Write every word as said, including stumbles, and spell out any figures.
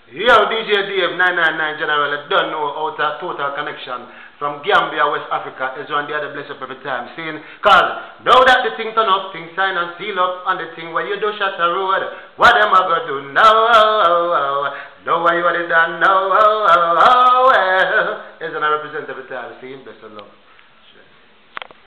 Yo, D J Dave nine nine nine General, I don't know outer total connection from Gambia, West Africa. Hezron, the other bless up every time. Saying, cause now that the thing turn up, things sign and seal up on the thing where you do shut a road. What am I gonna do now? Oh, oh, oh. Know why you already done now? Oh, oh, oh, well. Hezron, I represent every time. Saying, best of love.